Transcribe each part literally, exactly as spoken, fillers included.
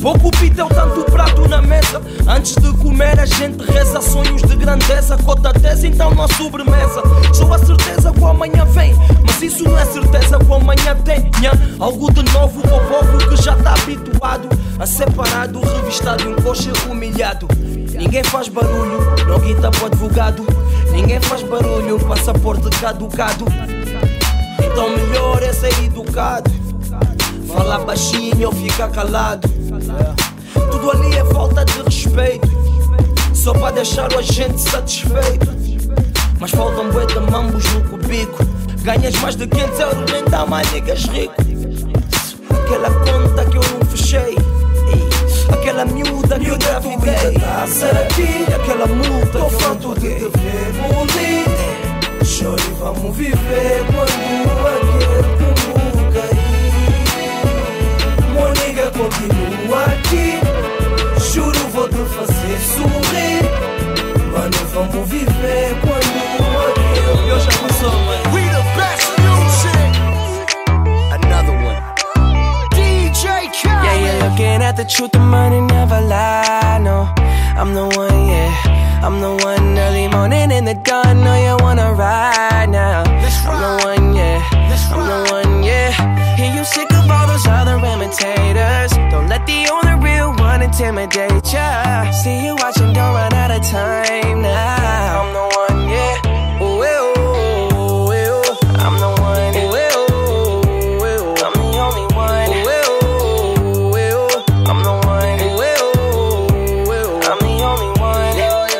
Pouco pita é o tanto prato na mesa. Antes de comer a gente reza sonhos de grandeza. Cota tese, então não há sobremesa. Só a certeza que o amanhã vem, mas isso não é certeza que o amanhã tem. Algo de novo para o povo que já está habituado a ser parado, revistado em um coche humilhado. Ninguém faz barulho, não guita para o advogado. Ninguém faz barulho, passaporte caducado. Então melhor é ser educado. Falar baixinho ou ficar calado. Tudo ali é falta de respeito, só para deixar o agente satisfeito. Mas faltam bué de mambos no cubico. Ganhas mais de quinhentos euros, nem dá mais niggas rico. Aquela conta que eu não fechei, aquela miúda que eu engravidei, tá a ser aqui, aquela multa. Tô farto de te ver bonito. Chore, vamos viver quando aquele como cair. Moniga continua aqui, juro vou te fazer sorrir. Mano, vamos viver quando aquele. Eu já passou, mano. We the best music. Another one. D J Khaled. Yeah, you're looking at the truth, the money never lie. No, I'm the one, yeah. I'm the one early morning in the dawn. Know you wanna ride now. I'm the one, yeah. I'm the one, yeah. Hear you sick of all those other imitators. Don't let the only real one intimidate ya. See you watching, don't run out of time now. I'm the one, yeah. Ooh, ooh, ooh, ooh. I'm the one, ooh, ooh, ooh. I'm the only one. Ooh, ooh, ooh. I'm the one. Ooh, ooh, ooh. I'm the only one.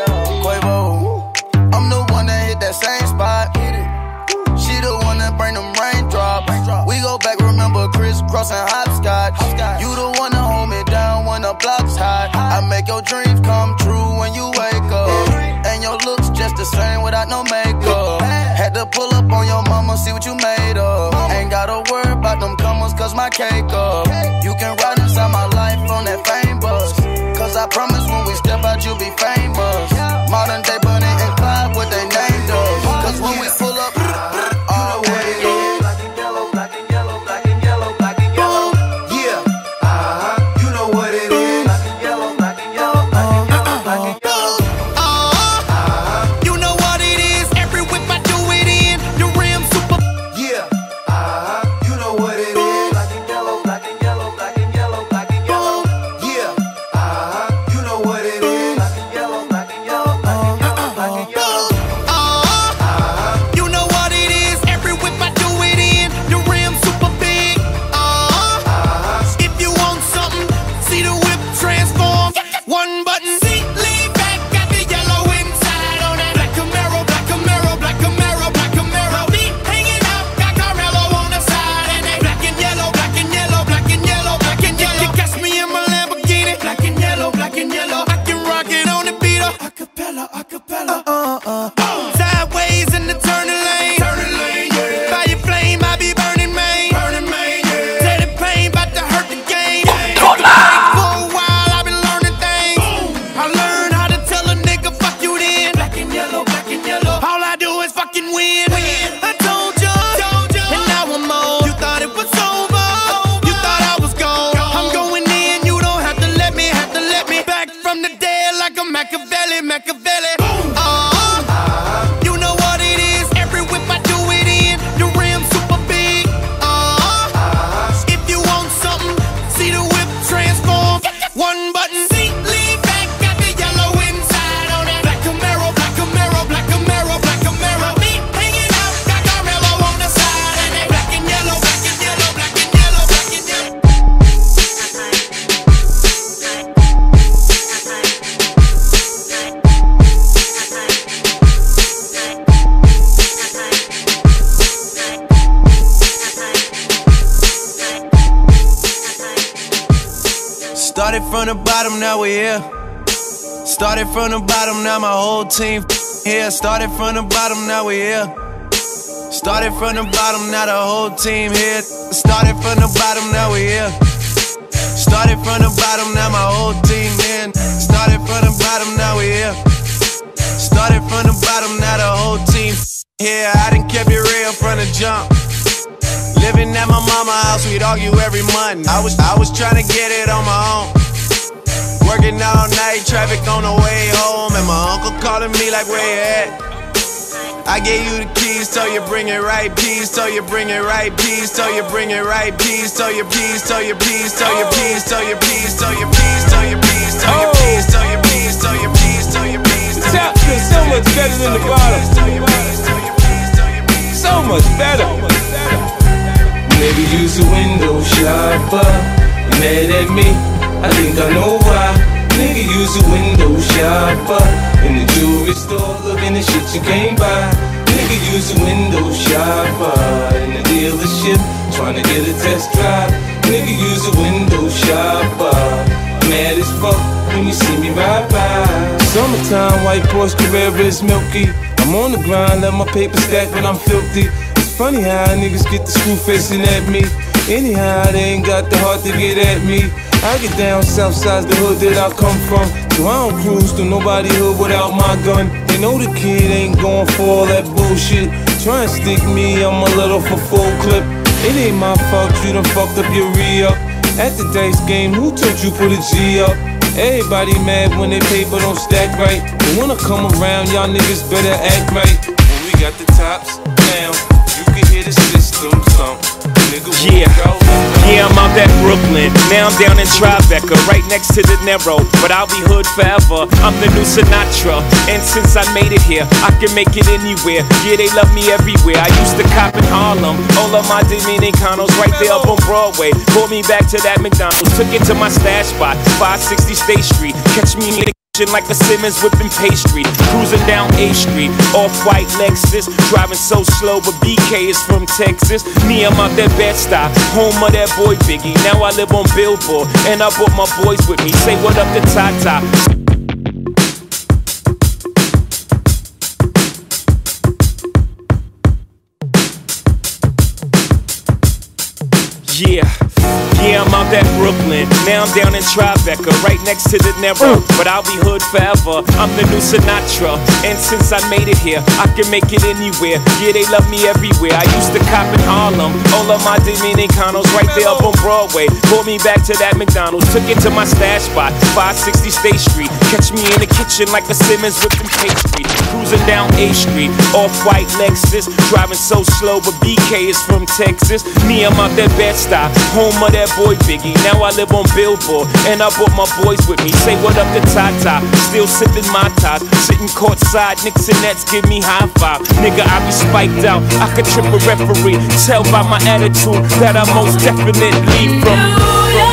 Quavo, I'm the one that hit that same spot. She the one that bring them raindrops. We go back, remember crisscross and hopscotch. You the one that hold me down when the block's hot. I make your dreams come true when you wake up. And your looks just the same without no makeup. Had to pull up on your mama, see what you made of. Ain't gotta worry about them comers, cause my cake up. You can ride inside my life on that fame bus. Cause I promise when we step out, you'll be famous. Modern day Bonnie and Clyde, what they named us. Cause when we pull up, all the way in. Black and yellow, black and yellow, black and yellow, black and yellow. Yeah, uh-huh, you know what it is. Black and yellow, black and yellow, black and yellow, black and yellow. Uh-huh, You know what it is. Every whip I do it in. The rim super. yeah, uh-huh, you know what it is. Black and yellow, black and yellow, black and yellow, black and yellow. Yeah, uh-huh, you know what it is. Black and yellow, black and yellow, black and yellow, black and yellow. Uh, you know what it is. Every whip I do it in. The rim super big. Uh, if you want something, see the whip transform. One button. Seat lean back, got the yellow inside on that. Black Camaro, black Camaro, black Camaro, black Camaro. Beat hanging out, got Carmelo on the side, and they black and yellow, black and yellow, black and yellow, black and yellow. You catch me in my Lamborghini, black and yellow, black and yellow. I can rock it on the beat up, acapella, acapella. Uh, uh, Sideways in the turning lane, turning lane, yeah. By your flame, I be burning main, burning main, yeah. Tell the pain, bout to hurt the game. For a while, I been learning things. I learned how to tell a nigga fuck you then. Black and yellow, black and yellow. All I do is fucking win. I told you, and now I'm on. You thought it was over, you thought I was gone. I'm going in, you don't have to let me, have to let me. Back from the dead like a Machiavelli, Machiavelli. Uh, you know what it is. Every whip I do it in. The rim super big. Uh, if you want something, see the whip transform. One button. Seat lean back, got the yellow inside on that. Black Camaro, black Camaro, black Camaro, black Camaro. Me hanging out, got Carmelo on the side, and they black and yellow, black and yellow, black and yellow, black and yellow. Started from the bottom, now we're here. Started from the bottom, now my whole team here. Started from the bottom, now we're here. Started from the bottom, now the whole team here. Started from the bottom, now we're here. Started from the bottom, now my whole team in. Started from the bottom, now we're here. Started from the bottom, now the whole team here. I done kept it real from the jump. Living at my mama's house, we'd argue every month. I was, I was trying to get it on my own. Working all night, traffic on the way home, and my uncle calling me like, where you at? I gave you the keys, so you bring it right, peace, so you bring it right, peace, so you bring it right, peace, so you peace, so you peace, so you peace, so you peace, so you peace, so you peace, so you peace, so you peace, so you peace, so you peace. The top is so much better than the bottom. So much better. Maybe use a window shopper. You mad at me? I think I know why. Nigga use a window shopper. In the jewelry store looking at shit you can't buy. Nigga use a window shopper. In the dealership trying to get a test drive. Nigga use a window shopper. Mad as fuck when you see me ride by. Summertime, white Porsche Carrera is milky. I'm on the grind, let my paper stack when I'm filthy. It's funny how niggas get the screw facing at me. Anyhow, they ain't got the heart to get at me. I get down south side, the hood that I come from. So I don't cruise through nobody hood without my gun. They know the kid ain't going for all that bullshit. Try and stick me, I'm a little for full clip. It ain't my fault, you done fucked up your re-up. At the dice game, who told you put a G up? Everybody mad when they paper don't stack right. But when I come around, y'all niggas better act right. When we got the tops down, you can hear the system thump. Yeah, yeah, I'm out at Brooklyn. Now I'm down in Tribeca, right next to the Narrow. But I'll be hood forever. I'm the new Sinatra. And since I made it here, I can make it anywhere. Yeah, they love me everywhere. I used to cop in Harlem. All of my Dominicanos right there up on Broadway. Pulled me back to that McDonald's. Took it to my stash spot, five sixty State Street. Catch me in the like a Simmons whipping pastry, cruising down A Street, off-white Lexus, driving so slow, but B K is from Texas. Me, I'm out that Bed-Stuy, home of that boy Biggie. Now I live on Billboard, and I brought my boys with me. Say what up to Tata. Yeah, yeah, I'm out at Brooklyn. Now I'm down in Tribeca, right next to the Narrow. But I'll be hood forever. I'm the new Sinatra. And since I made it here, I can make it anywhere. Yeah, they love me everywhere. I used to cop in Harlem. All of my Dominicanos right there up on Broadway. Pulled me back to that McDonald's. Took it to my stash spot, five sixty State Street. Catch me in the kitchen like a Simmons whipping pastry. Cruising down A Street, off-white Lexus, driving so slow, but B K is from Texas. Me, I'm out that Bed-Stuy, home of that boy Biggie. Now I live on Billboard, and I brought my boys with me. Say what up to Tata, still sipping my ties, sitting courtside, Knicks and Nets give me high five. Nigga, I be spiked out, I could trip a referee. Tell by my attitude that I most definitely from. from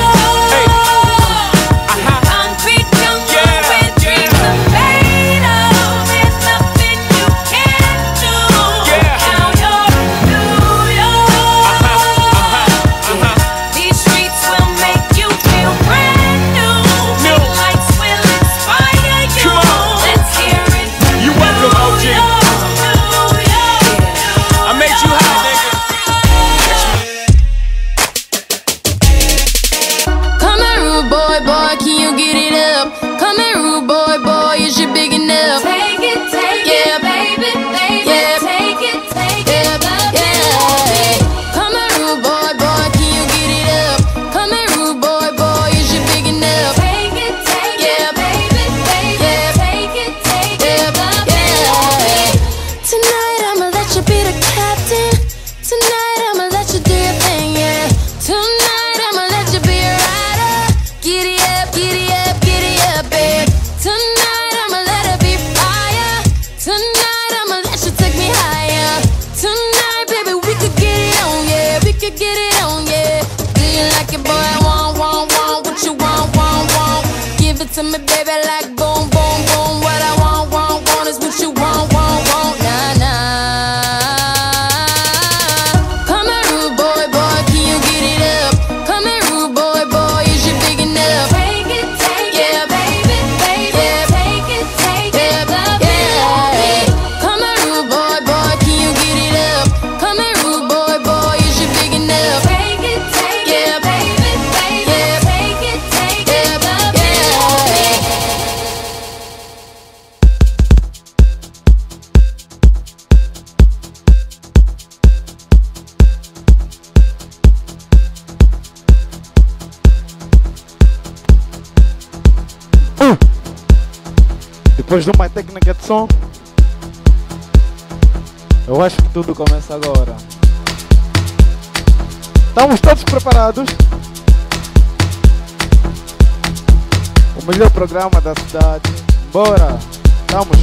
to me, baby, like boom, boom, boom. What I want, want, want is what you want, want, want. Nah, nah. Come here, rude boy, boy, can you get it up? Come here, rude boy, boy, is you big enough? Take it, take yeah, it, baby, baby, yeah, take it, take yeah, it, love yeah. It. Come here, rude boy, boy, can you get it up? Come here, rude boy, boy, is you big enough? Take it, take yeah, baby, baby, yeah, take it, take yeah, love yeah. Depois de uma técnica de som, eu acho que tudo começa agora. Estamos todos preparados? O melhor programa da cidade. Bora! Vamos!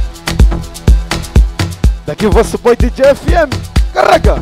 Daqui o vosso boy D J F M. Carrega!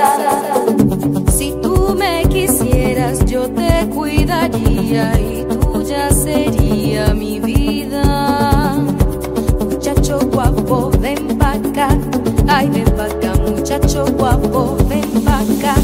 Si tú me quisieras, yo te cuidaría y tú ya sería mi vida. Muchacho guapo, ven pa' acá. Ay, ven pa' acá, muchacho guapo, ven pa' acá.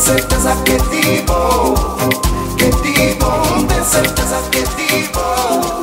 Certeza que tipo, que tipo, tem certeza que tipo.